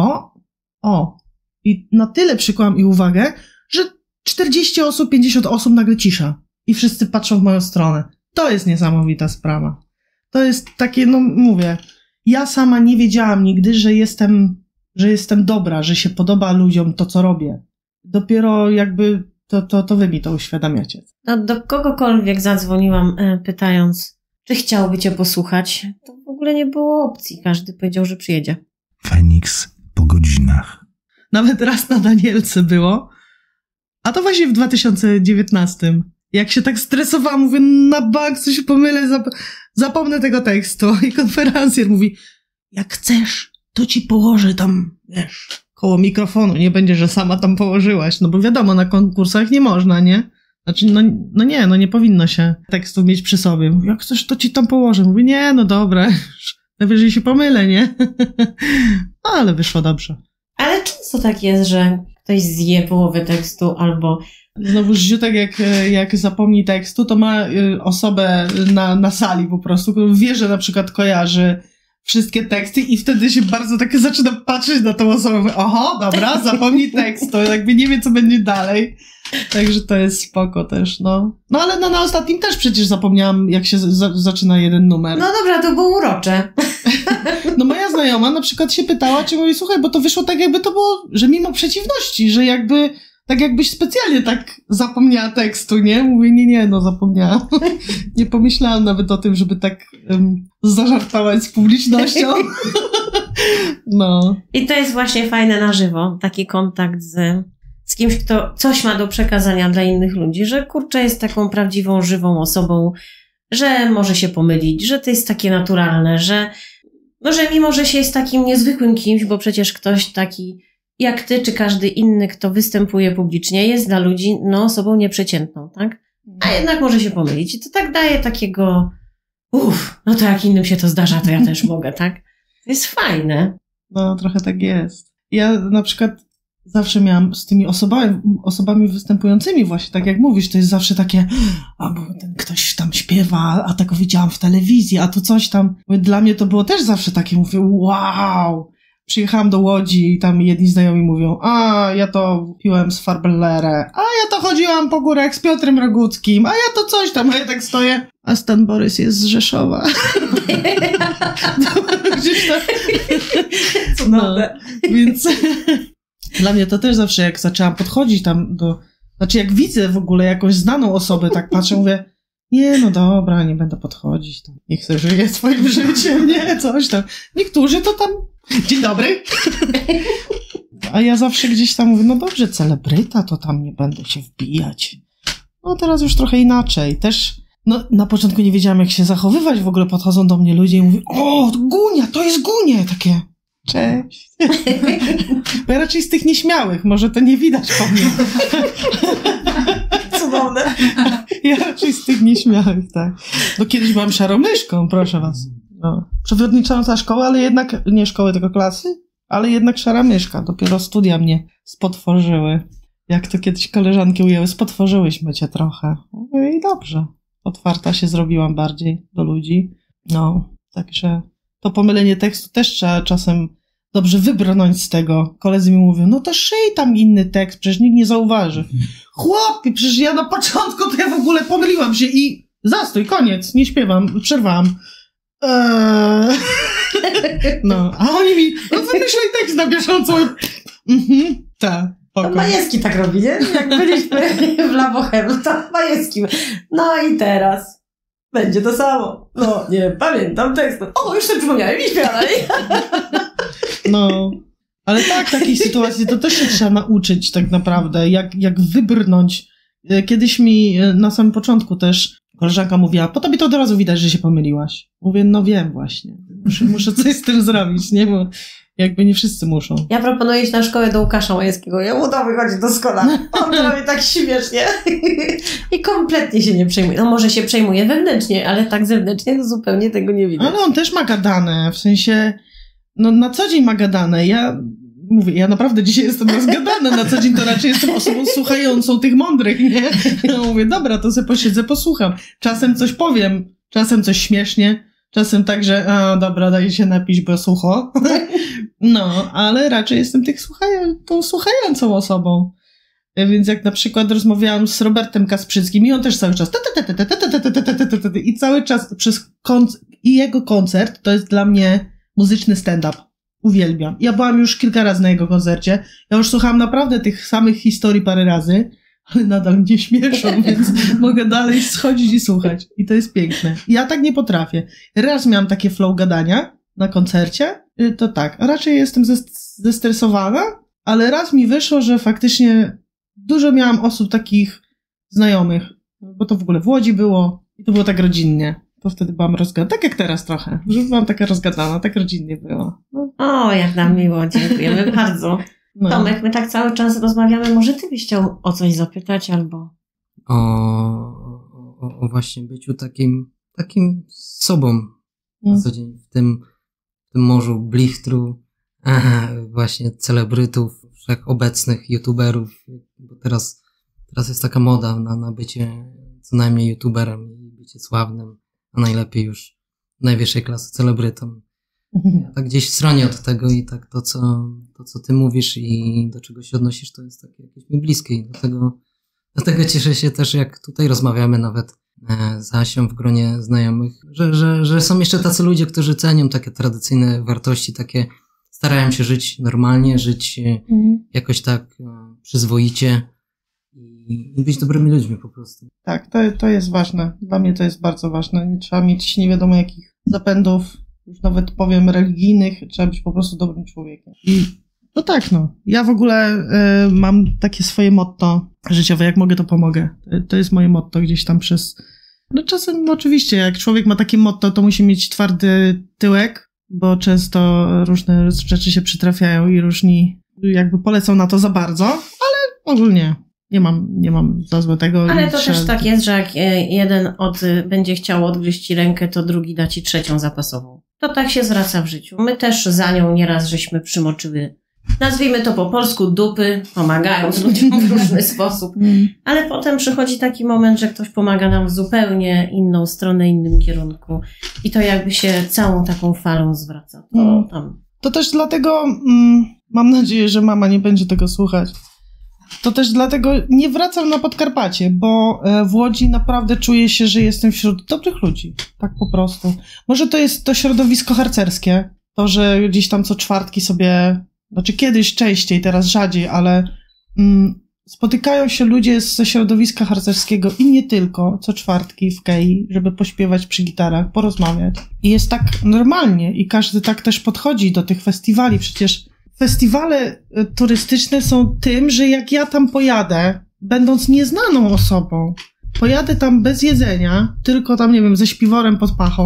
i na tyle przykułam ich uwagę, że 40 osób, 50 osób nagle cisza. I wszyscy patrzą w moją stronę. To jest niesamowita sprawa. To jest takie, mówię, ja sama nie wiedziałam nigdy, że jestem dobra, że się podoba ludziom to, co robię. Dopiero jakby to wy mi to uświadamiacie. Do kogokolwiek zadzwoniłam pytając, czy chciałby cię posłuchać, to w ogóle nie było opcji. Każdy powiedział, że przyjedzie. Feniks po godzinach. Nawet raz na Danielce było, a to właśnie w 2019. Jak się tak stresowałam, mówię, na bank coś pomylę, zapomnę tego tekstu. I konferencjer mówi, jak chcesz, to ci położę tam, koło mikrofonu. Nie będzie, że sama tam położyłaś. No bo wiadomo, na konkursach nie można, nie? Znaczy, nie powinno się tekstu mieć przy sobie. Mówi, jak chcesz, to ci tam położę. Mówi, nie, dobra, najwyżej się pomylę, nie? Ale wyszło dobrze. Ale często tak jest, że ktoś zje połowę tekstu albo... Znowu Ziutek, jak zapomni tekstu, to ma osobę na sali po prostu, którą wie, że na przykład kojarzy wszystkie teksty i wtedy się bardzo tak zaczyna patrzeć na tą osobę. Mówię, oho, dobra, zapomnij tekstu, jakby nie wie, co będzie dalej. Także to jest spoko też, ale na ostatnim też przecież zapomniałam, jak się zaczyna jeden numer. No dobra, to było urocze. Moja znajoma na przykład się pytała, czy mówi, słuchaj, bo to wyszło tak, jakby to było, że mimo przeciwności, że jakby, tak jakbyś specjalnie tak zapomniała tekstu, nie? Mówię, nie, zapomniałam. Nie pomyślałam nawet o tym, żeby tak zażartować z publicznością. I to jest właśnie fajne na żywo, taki kontakt z kimś, kto coś ma do przekazania dla innych ludzi, że kurczę jest taką prawdziwą, żywą osobą, że może się pomylić, że to jest takie naturalne, że mimo, że się jest takim niezwykłym kimś, bo przecież ktoś taki jak ty, czy każdy inny, kto występuje publicznie, jest dla ludzi, osobą nieprzeciętną, tak? A jednak może się pomylić. I to tak daje takiego, to jak innym się to zdarza, to ja też mogę, tak? To jest fajne. Trochę tak jest. Ja na przykład zawsze miałam z tymi osobami występującymi właśnie, tak jak mówisz, to jest zawsze takie, bo ten ktoś tam śpiewa, a tak widziałam w telewizji, a to coś tam. Dla mnie to było też zawsze takie, mówię, wow! Przyjechałam do Łodzi i tam jedni znajomi mówią, ja to piłem z Farbellerę, a ja to chodziłam po górach z Piotrem Roguckim, a ja to coś tam, a ja tak stoję, a Stan Borys jest z Rzeszowa. Gdzieś tam. Więc dla mnie to też zawsze, jak zaczęłam podchodzić tam jak widzę w ogóle jakąś znaną osobę, tak patrzę, mówię, nie, dobra, nie będę podchodzić, tam. Niech sobie żyje swoim życiem, nie, coś tam. Niektórzy to tam, dzień dobry. A ja zawsze gdzieś tam mówię, dobrze, celebryta, to tam nie będę się wbijać. Teraz już trochę inaczej. Też, na początku nie wiedziałam, jak się zachowywać, w ogóle podchodzą do mnie ludzie i mówią, Gunia, to jest Gunia, takie, Cześć. Bo ja raczej z tych nieśmiałych, może to nie widać po mnie. Cudowne. Ja raczej z tych nieśmiałych, tak. No kiedyś byłam szaromyszką, proszę was. No. Przewodnicząca szkoły, ale jednak, nie szkoły, tylko klasy, ale jednak szara myszka. Dopiero studia mnie spotworzyły. Jak to kiedyś koleżanki ujęły, spotworzyłyśmy cię trochę. Mówię, i dobrze. Otwarta się zrobiłam bardziej do ludzi. No, także to pomylenie tekstu też trzeba czasem dobrze wybrnąć z tego. Koledzy mi mówią, no to szyj tam inny tekst, przecież nikt nie zauważy. Chłopie, przecież ja na początku to ja w ogóle pomyliłam się i zastój, koniec, nie śpiewam, przerwałam. No, a oni mi, no wymyślaj tekst na bieżąco. Tak. To Majewski tak robi, nie? Jak byliśmy w La Bohème, to Majewski. No i teraz będzie to samo. No, nie pamiętam tekstu. O, już sobie przypomniałem i śpiewaj. No, ale tak, takiej sytuacji to też się trzeba nauczyć tak naprawdę, jak wybrnąć. Kiedyś mi na samym początku też koleżanka mówiła, po tobie to od razu widać, że się pomyliłaś. Mówię, no wiem właśnie. Muszę coś z tym zrobić, nie? Bo jakby nie wszyscy muszą. Ja proponuję iść na szkołę do Łukasza Majewskiego. Jemu to wychodzi doskonale. On to robi tak śmiesznie. I kompletnie się nie przejmuje. No może się przejmuje wewnętrznie, ale tak zewnętrznie to zupełnie tego nie widać. Ale on też ma gadane, w sensie, no na co dzień ma gadane. Ja mówię, ja naprawdę dzisiaj jestem rozgadana, na co dzień to raczej jestem osobą słuchającą tych mądrych, nie? Ja mówię, dobra, to sobie posiedzę, posłucham. Czasem coś powiem, czasem coś śmiesznie, czasem tak, że dobra, daj się napić, bo sucho. No, ale raczej jestem tą słuchającą osobą. Więc jak na przykład rozmawiałam z Robertem Kasprzyckim i on też cały czas i cały czas i jego koncert to jest dla mnie muzyczny stand-up. Uwielbiam. Ja byłam już kilka razy na jego koncercie. Ja już słuchałam naprawdę tych samych historii parę razy, ale nadal mnie śmieszą, więc mogę dalej schodzić i słuchać. I to jest piękne. Ja tak nie potrafię. Raz miałam takie flow gadania na koncercie, to tak. Raczej jestem zestresowana, ale raz mi wyszło, że faktycznie dużo miałam osób takich znajomych, bo to w ogóle w Łodzi było i to było tak rodzinnie. To wtedy byłam rozgadana, tak jak teraz trochę, że byłam taka rozgadana, tak rodzinnie było. No. O, jak nam miło, dziękujemy bardzo. No. Tomek, my tak cały czas rozmawiamy, może ty byś chciał o coś zapytać, albo... O właśnie byciu takim sobą na co dzień, w tym morzu blichtru, właśnie celebrytów, wszechobecnych youtuberów, bo teraz jest taka moda na bycie co najmniej youtuberem i bycie sławnym, a najlepiej już najwyższej klasy celebrytą. Ja tak gdzieś stronię od tego i tak to, co ty mówisz i do czego się odnosisz, to jest takie jakieś mi bliskie i dlatego cieszę się też, jak tutaj rozmawiamy nawet z Asią w gronie znajomych, że są jeszcze tacy ludzie, którzy cenią takie tradycyjne wartości, takie starają się żyć normalnie, żyć jakoś tak przyzwoicie i być dobrymi ludźmi po prostu. Tak, to jest ważne. Dla mnie to jest bardzo ważne. Nie trzeba mieć nie wiadomo jakich zapędów, już nawet powiem religijnych, trzeba być po prostu dobrym człowiekiem. I no tak, no. Ja w ogóle mam takie swoje motto życiowe, jak mogę, to pomogę. To jest moje motto gdzieś tam no czasem oczywiście, jak człowiek ma takie motto, to musi mieć twardy tyłek, bo często różne rzeczy się przytrafiają i różni jakby polecą na to za bardzo, ale ogólnie nie mam za złe tego. Ale to też tak jest, że jak jeden będzie chciał odgryźć ci rękę, to drugi da ci trzecią zapasową. To tak się zwraca w życiu. My też za nią nieraz żeśmy przymoczyły, nazwijmy to po polsku, dupy, pomagając ludziom w różny sposób. Ale potem przychodzi taki moment, że ktoś pomaga nam w zupełnie inną stronę, innym kierunku. I to jakby się całą taką falą zwraca. To też dlatego, mam nadzieję, że mama nie będzie tego słuchać. To też dlatego nie wracam na Podkarpacie, bo w Łodzi naprawdę czuję się, że jestem wśród dobrych ludzi. Tak po prostu. Może to jest to środowisko harcerskie, to, że gdzieś tam co czwartki sobie, znaczy kiedyś częściej, teraz rzadziej, ale spotykają się ludzie ze środowiska harcerskiego i nie tylko, co czwartki w Kei, żeby pośpiewać przy gitarach, porozmawiać. I jest tak normalnie i każdy tak też podchodzi do tych festiwali. Przecież festiwale turystyczne są tym, że jak ja tam pojadę, będąc nieznaną osobą, pojadę tam bez jedzenia, tylko tam, nie wiem, ze śpiworem pod pachą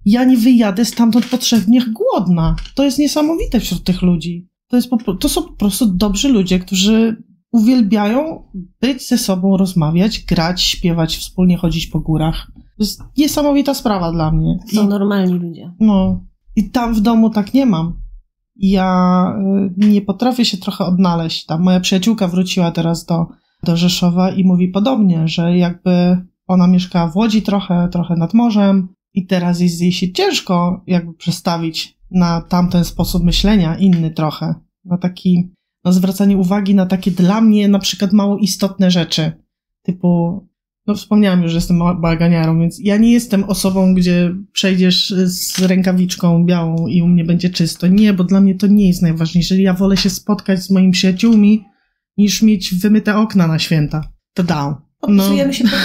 ja nie wyjadę stamtąd po 3 dniach głodna. To jest niesamowite wśród tych ludzi. To są po prostu dobrzy ludzie, którzy uwielbiają być ze sobą, rozmawiać, grać, śpiewać, wspólnie chodzić po górach. To jest niesamowita sprawa dla mnie. Są normalni ludzie. No. I tam w domu tak nie mam. Ja nie potrafię się trochę odnaleźć. Tam moja przyjaciółka wróciła teraz do Rzeszowa i mówi podobnie, że jakby ona mieszka w Łodzi trochę nad morzem i teraz jest jej się ciężko jakby przestawić na tamten sposób myślenia, inny trochę. Na taki, zwracanie uwagi na takie dla mnie na przykład mało istotne rzeczy. Typu, wspomniałam już, że jestem baganiarą, więc ja nie jestem osobą, gdzie przejdziesz z rękawiczką białą i u mnie będzie czysto. Nie, bo dla mnie to nie jest najważniejsze. Ja wolę się spotkać z moimi przyjaciółmi, niż mieć wymyte okna na święta. To dał. Podpisujemy się.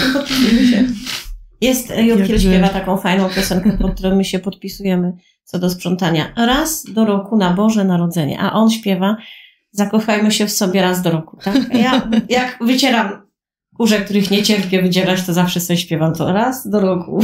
Jurkiel śpiewa taką fajną piosenkę, pod którą my się podpisujemy co do sprzątania. Raz do roku na Boże Narodzenie, a on śpiewa zakochajmy się w sobie raz do roku. Tak? Ja jak wycieram kurze, których nie cierpię wydzierać, to zawsze sobie śpiewam to raz do roku.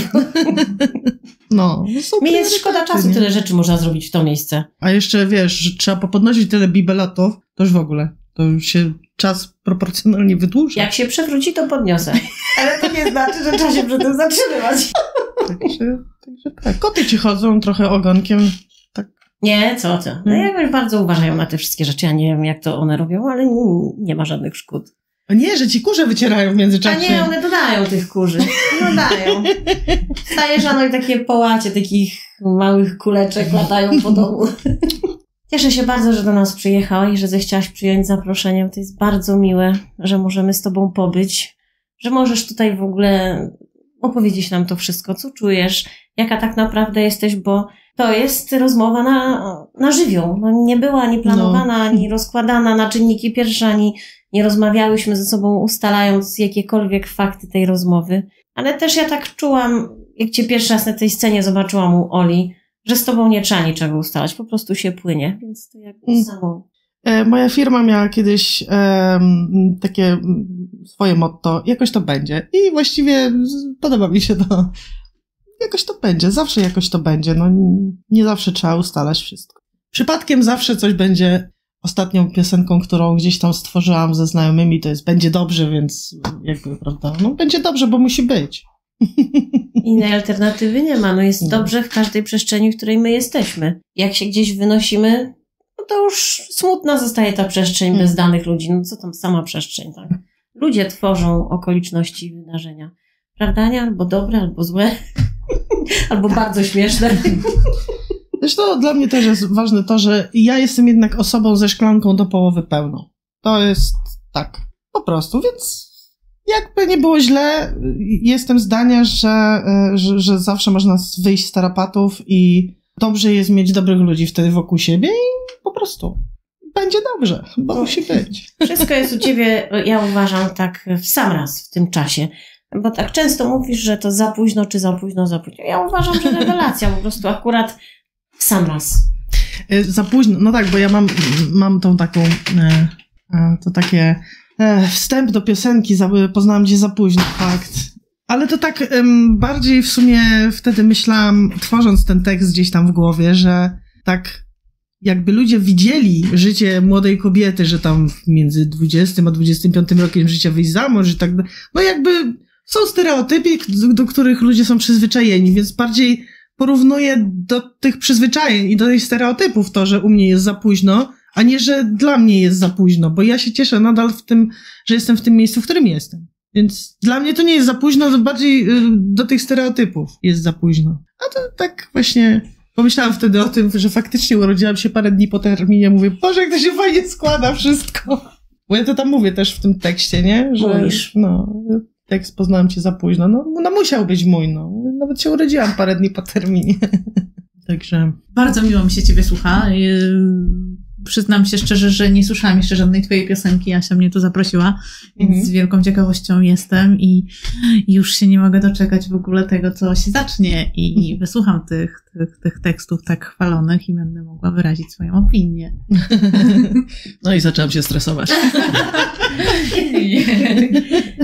Mi jest szkoda czasu, tyle rzeczy można zrobić w to miejsce. A jeszcze wiesz, że trzeba popodnosić tyle bibelotów, to już w ogóle. To już się czas proporcjonalnie wydłuży. Jak się przewróci, to podniosę. Ale to nie znaczy, że trzeba się przy tym zatrzymywać. Także tak. Koty ci chodzą trochę ogonkiem. Tak. Nie, co ty. No jakoś bardzo uważają na te wszystkie rzeczy. Ja nie wiem, jak to one robią, ale nie ma żadnych szkód. A nie, że ci kurze wycierają w międzyczasie. A nie, one dodają tych kurzy. Dodają. Wstajesz rano i takie połacie takich małych kuleczek latają po domu. Cieszę się bardzo, że do nas przyjechała i że zechciałaś przyjąć zaproszeniem. To jest bardzo miłe, że możemy z tobą pobyć, że możesz tutaj w ogóle opowiedzieć nam to wszystko, co czujesz, jaka tak naprawdę jesteś, bo to jest rozmowa na żywioł. Nie była ani planowana, ani rozkładana na czynniki pierwsze, ani nie rozmawiałyśmy ze sobą, ustalając jakiekolwiek fakty tej rozmowy. Ale też ja tak czułam, jak cię pierwszy raz na tej scenie zobaczyłam u Oli, że z tobą nie trzeba niczego ustalać, po prostu się płynie, więc to jakby samo. Moja firma miała kiedyś takie swoje motto, jakoś to będzie. I właściwie podoba mi się to. Jakoś to będzie, zawsze jakoś to będzie. Nie zawsze trzeba ustalać wszystko. Przypadkiem zawsze coś będzie. Ostatnią piosenką, którą gdzieś tam stworzyłam ze znajomymi, to jest Będzie dobrze, więc jakby, prawda, będzie dobrze, bo musi być. Innej alternatywy nie ma. Jest dobrze w każdej przestrzeni, w której my jesteśmy. Jak się gdzieś wynosimy, to już smutna zostaje ta przestrzeń bez danych ludzi. Co tam sama przestrzeń, tak? Ludzie tworzą okoliczności i wydarzenia. Prawda, nie? Albo dobre, albo złe. Albo bardzo śmieszne. Zresztą dla mnie też jest ważne to, że ja jestem jednak osobą ze szklanką do połowy pełną. To jest tak, po prostu, więc jakby nie było źle, jestem zdania, że zawsze można wyjść z tarapatów i dobrze jest mieć dobrych ludzi wtedy wokół siebie i po prostu będzie dobrze, bo musi być. Wszystko jest u ciebie, ja uważam, tak w sam raz w tym czasie. Bo tak często mówisz, że to za późno, czy za późno, za późno. Ja uważam, że rewelacja po prostu akurat w sam raz. Za późno, no tak, bo ja mam tą taką, to takie wstęp do piosenki, poznałam cię za późno, fakt. Ale to tak bardziej w sumie wtedy myślałam, tworząc ten tekst gdzieś tam w głowie, że tak jakby ludzie widzieli życie młodej kobiety, że tam między 20 a 25 rokiem życia wyjść za mąż i tak, no jakby są stereotypy, do których ludzie są przyzwyczajeni, więc bardziej porównuję do tych przyzwyczajeń i do tych stereotypów to, że u mnie jest za późno, a nie, że dla mnie jest za późno, bo ja się cieszę nadal w tym, że jestem w tym miejscu, w którym jestem. Więc dla mnie to nie jest za późno, to bardziej do tych stereotypów jest za późno. A to tak właśnie pomyślałam wtedy o tym, że faktycznie urodziłam się parę dni po terminie, mówię, Boże, jak to się fajnie składa wszystko. Bo ja to tam mówię też w tym tekście, nie? Że tekst poznałam cię za późno. No musiał być mój, Nawet się urodziłam parę dni po terminie. Także... Bardzo miło mi się ciebie słucha. Przyznam się szczerze, że nie słyszałam jeszcze żadnej twojej piosenki. Asia mnie tu zaprosiła, więc z wielką ciekawością jestem i już się nie mogę doczekać w ogóle tego, co się zacznie i wysłucham tych tekstów tak chwalonych i będę mogła wyrazić swoją opinię. No i zaczęłam się stresować.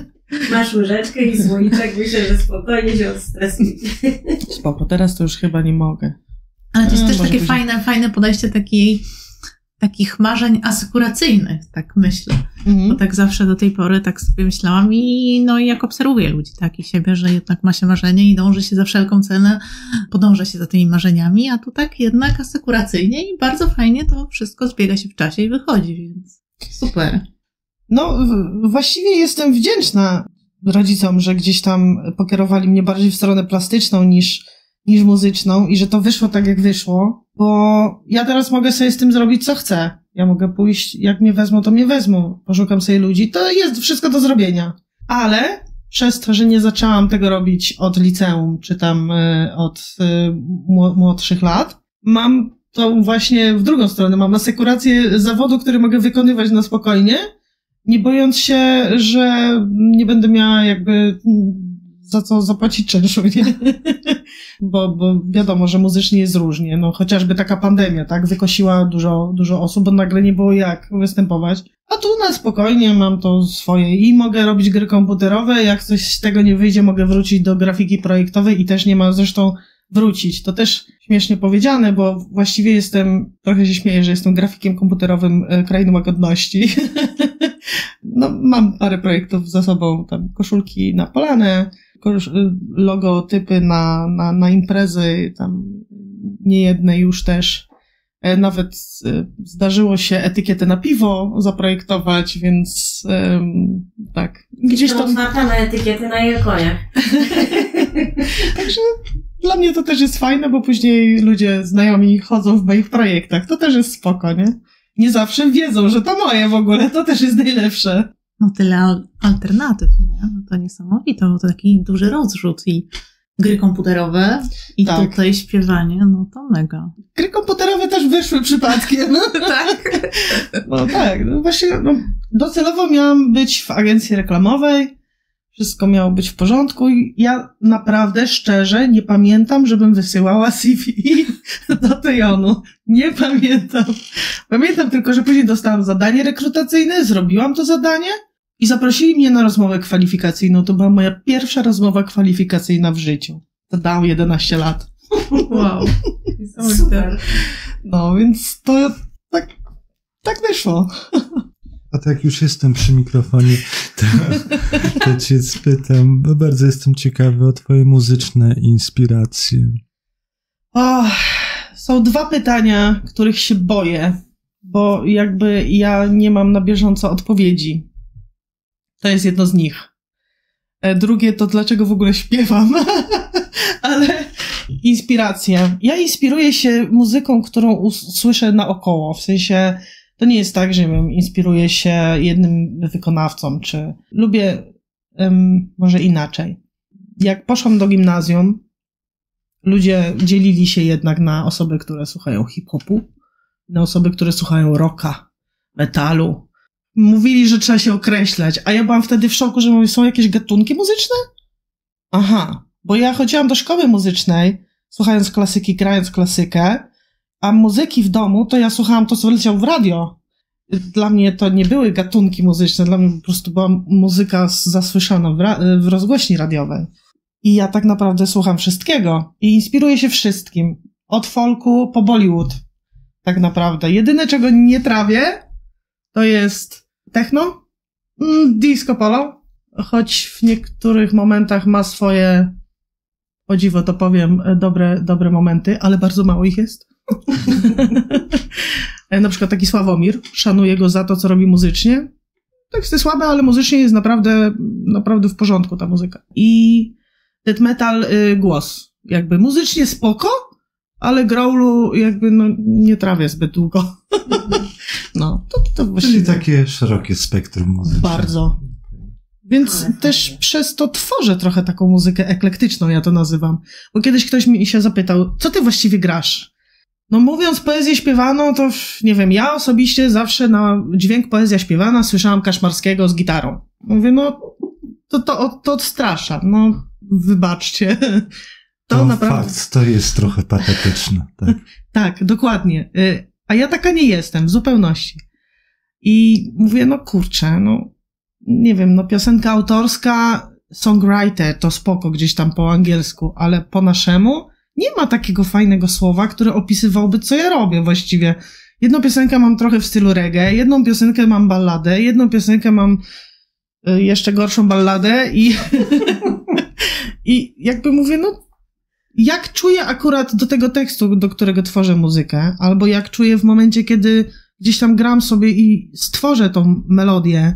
Masz łyżeczkę i słoiczek, myślę, że spokojnie się odstresuje. Spoko, teraz to już chyba nie mogę. Ale to jest też takie fajne podejście takich marzeń asekuracyjnych, tak myślę. Bo tak zawsze do tej pory tak sobie myślałam i jak obserwuję ludzi, tak, i siebie, że jednak ma się marzenie i dąży się za wszelką cenę, podąża się za tymi marzeniami, a tu tak jednak asekuracyjnie i bardzo fajnie to wszystko zbiega się w czasie i wychodzi, więc super. No, właściwie jestem wdzięczna rodzicom, że gdzieś tam pokierowali mnie bardziej w stronę plastyczną niż muzyczną i że to wyszło tak, jak wyszło, bo ja teraz mogę sobie z tym zrobić, co chcę. Ja mogę pójść, jak mnie wezmą, to mnie wezmą. Poszukam sobie ludzi, to jest wszystko do zrobienia. Ale przez to, że nie zaczęłam tego robić od liceum, czy tam od młodszych lat, mam to właśnie w drugą stronę. Mam asekurację zawodu, który mogę wykonywać na spokojnie, nie bojąc się, że nie będę miała jakby za co zapłacić czynszu, nie? Bo wiadomo, że muzycznie jest różnie. No chociażby taka pandemia, tak? Wykosiła dużo osób, bo nagle nie było jak występować. A tu na spokojnie mam to swoje i mogę robić gry komputerowe. Jak coś z tego nie wyjdzie, mogę wrócić do grafiki projektowej i też nie ma zresztą wrócić. To też śmiesznie powiedziane, bo właściwie trochę się śmieję, że jestem grafikiem komputerowym Krainy Łagodności. No, mam parę projektów za sobą, tam koszulki na polanę, logotypy na imprezy, tam niejedne już też. Nawet zdarzyło się etykietę na piwo zaprojektować, więc tak. Gdzieś tam otwarta na etykiety na jelkoniach. Także dla mnie to też jest fajne, bo później ludzie znajomi chodzą w moich projektach. To też jest spoko, nie? Nie zawsze wiedzą, że to moje w ogóle. To też jest najlepsze. No tyle alternatyw, nie? No to niesamowite, bo to taki duży rozrzut i gry komputerowe i tak. Tutaj śpiewanie, no to mega. Gry komputerowe też wyszły przypadkiem. Tak. No tak, no właśnie docelowo miałam być w agencji reklamowej, wszystko miało być w porządku i ja naprawdę szczerze nie pamiętam, żebym wysyłała CV do Tejonu. Nie pamiętam. Pamiętam tylko, że później dostałam zadanie rekrutacyjne, zrobiłam to zadanie i zaprosili mnie na rozmowę kwalifikacyjną. To była moja pierwsza rozmowa kwalifikacyjna w życiu. To dało 11 lat. Wow. Super. No, więc to tak wyszło. A tak już jestem przy mikrofonie, to cię spytam, bo bardzo jestem ciekawy o twoje muzyczne inspiracje. Są dwa pytania, których się boję, bo jakby ja nie mam na bieżąco odpowiedzi. To jest jedno z nich. Drugie to dlaczego w ogóle śpiewam. Ale inspiracje. Ja inspiruję się muzyką, którą słyszę naokoło, w sensie to nie jest tak, że inspiruję się jednym wykonawcą, czy lubię może inaczej. Jak poszłam do gimnazjum, ludzie dzielili się jednak na osoby, które słuchają hip-hopu, na osoby, które słuchają rocka, metalu. Mówili, że trzeba się określać, a ja byłam wtedy w szoku, że są jakieś gatunki muzyczne? Aha, bo ja chodziłam do szkoły muzycznej, słuchając klasyki, grając klasykę, a muzyki w domu to ja słuchałam to, co leciało w radio. Dla mnie to nie były gatunki muzyczne, dla mnie po prostu była muzyka zasłyszana w rozgłośni radiowej. I ja tak naprawdę słucham wszystkiego i inspiruję się wszystkim. Od folku po Bollywood. Tak naprawdę. Jedyne, czego nie trawię, to jest techno, disco polo, choć w niektórych momentach ma swoje, o dziwo to powiem, dobre momenty, ale bardzo mało ich jest. Na przykład taki Sławomir, szanuję go za to, co robi muzycznie. Teksty słabe, ale muzycznie jest naprawdę w porządku ta muzyka. I death metal głos. Jakby muzycznie spoko, ale growlu jakby nie trawię zbyt długo. No, to właściwie... Czyli takie szerokie spektrum muzyczne. Bardzo. Więc też przez to tworzę trochę taką muzykę eklektyczną, ja to nazywam. Bo kiedyś ktoś mi się zapytał, co ty właściwie grasz? No mówiąc poezję śpiewaną, to nie wiem, ja osobiście zawsze na dźwięk poezja śpiewana słyszałam Kaszmarskiego z gitarą. Mówię, no to odstrasza, no wybaczcie. To naprawdę... fakt, to jest trochę patetyczne. Tak, tak, dokładnie. A ja taka nie jestem, w zupełności. I mówię, no kurczę, no nie wiem, no piosenka autorska, songwriter, to spoko gdzieś tam po angielsku, ale po naszemu nie ma takiego fajnego słowa, które opisywałby, co ja robię właściwie. Jedną piosenkę mam trochę w stylu reggae, jedną piosenkę mam balladę, jedną piosenkę mam jeszcze gorszą balladę i i jakby mówię, no jak czuję akurat do tego tekstu, do którego tworzę muzykę, albo jak czuję w momencie, kiedy gdzieś tam gram sobie i stworzę tą melodię,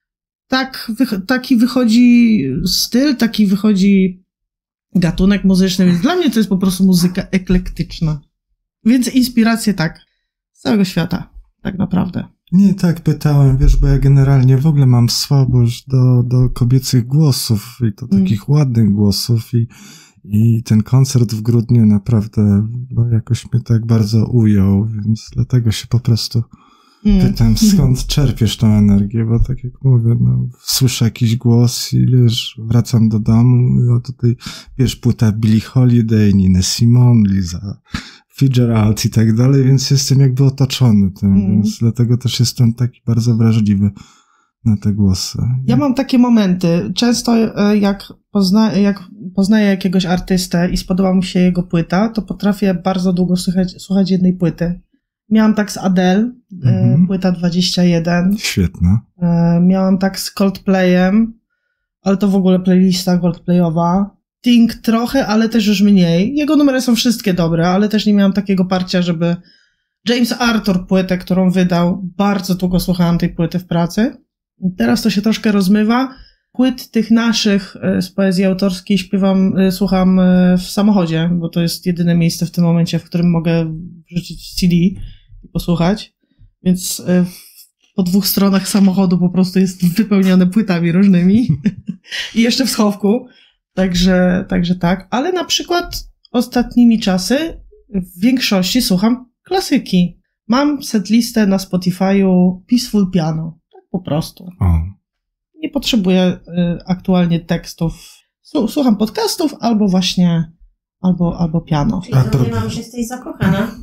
taki wychodzi styl, taki wychodzi gatunek muzyczny, więc dla mnie to jest po prostu muzyka eklektyczna. Więc inspiracje tak, z całego świata, tak naprawdę. Nie, tak pytałem, wiesz, bo ja generalnie w ogóle mam słabość do kobiecych głosów i to takich ładnych głosów i ten koncert w grudniu naprawdę jakoś mnie tak bardzo ujął, więc dlatego się po prostu pytam, skąd czerpiesz tą energię, bo tak jak mówię, no, słyszę jakiś głos i wiesz, wracam do domu i tutaj, wiesz, płyta Billie Holiday, Nina Simone, Liza Fitzgerald i tak dalej, więc jestem jakby otoczony tym, więc dlatego też jestem taki bardzo wrażliwy na te głosy. Ja mam takie momenty. Często jak poznaję jakiegoś artystę i spodoba mi się jego płyta, to potrafię bardzo długo słuchać jednej płyty. Miałam tak z Adele, płyta 21. Świetna. Miałam tak z Coldplayem, ale to w ogóle playlista Coldplayowa. Sting trochę, ale też już mniej. Jego numery są wszystkie dobre, ale też nie miałam takiego parcia, żeby... James Arthur płytę, którą wydał, bardzo długo słuchałam tej płyty w pracy. Teraz to się troszkę rozmywa. Płyt tych naszych z poezji autorskiej słucham w samochodzie, bo to jest jedyne miejsce w tym momencie, w którym mogę wrzucić CD i posłuchać. Więc po 2 stronach samochodu po prostu jest wypełnione płytami różnymi. I jeszcze w schowku. Także tak. Ale na przykład ostatnimi czasy w większości słucham klasyki. Mam setlistę na Spotify'u Peaceful Piano. Tak po prostu. Nie potrzebuję aktualnie tekstów. Słucham podcastów albo właśnie albo piano. Czyli to nie mam, że jesteś zakochana?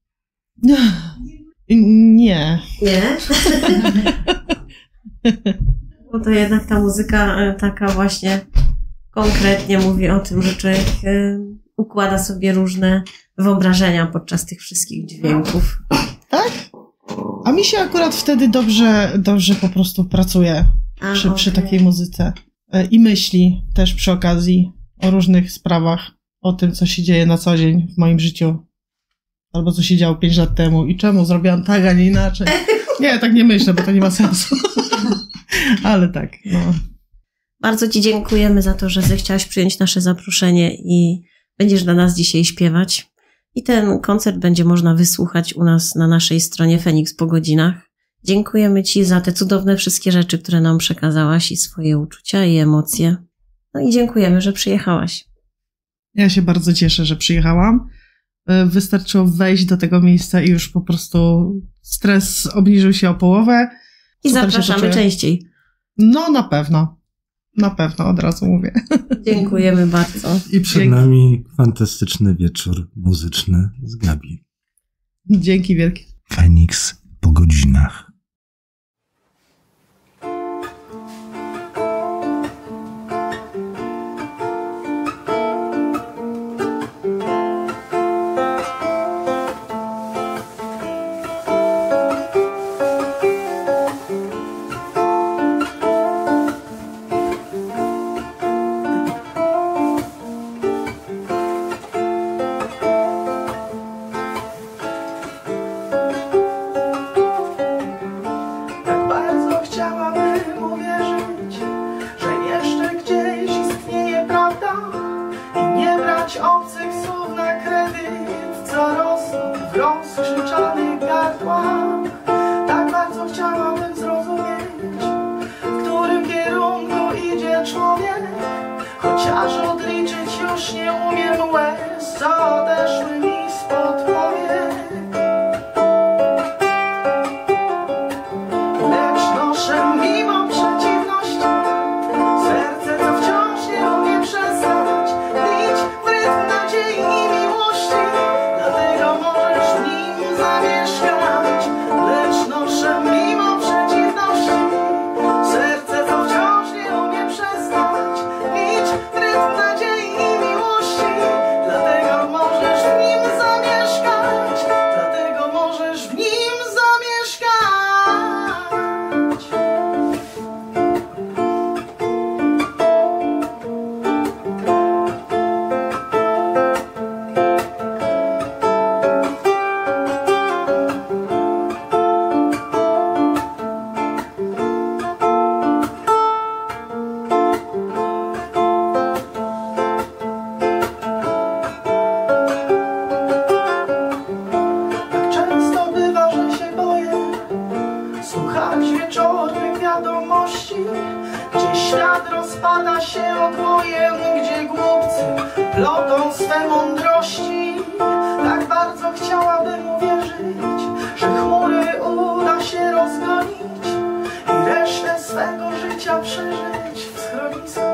Nie. Nie? Bo to jednak ta muzyka taka właśnie konkretnie mówi o tym, że człowiek układa sobie różne wyobrażenia podczas tych wszystkich dźwięków. Tak? A mi się akurat wtedy dobrze po prostu pracuje przy takiej muzyce. I myśli też przy okazji o różnych sprawach, o tym, co się dzieje na co dzień w moim życiu. Albo co się działo 5 lat temu i czemu zrobiłam tak, a nie inaczej. Nie, tak nie myślę, bo to nie ma sensu. Ale tak, no. Bardzo Ci dziękujemy za to, że zechciałaś przyjąć nasze zaproszenie i będziesz dla nas dzisiaj śpiewać. I ten koncert będzie można wysłuchać u nas na naszej stronie Feniks po godzinach. Dziękujemy Ci za te cudowne wszystkie rzeczy, które nam przekazałaś i swoje uczucia i emocje. No i dziękujemy, że przyjechałaś. Ja się bardzo cieszę, że przyjechałam. Wystarczyło wejść do tego miejsca i już po prostu stres obniżył się o połowę. I zapraszamy częściej. No na pewno. Na pewno, od razu mówię. Dziękujemy bardzo. I przed nami fantastyczny wieczór muzyczny z Gabi. Dzięki wielkie. Feniks po godzinach. rozpada się odwojem, gdzie głupcy plotą swe mądrości. Tak bardzo chciałabym uwierzyć, że chmury uda się rozgonić i resztę swego życia przeżyć w schronisku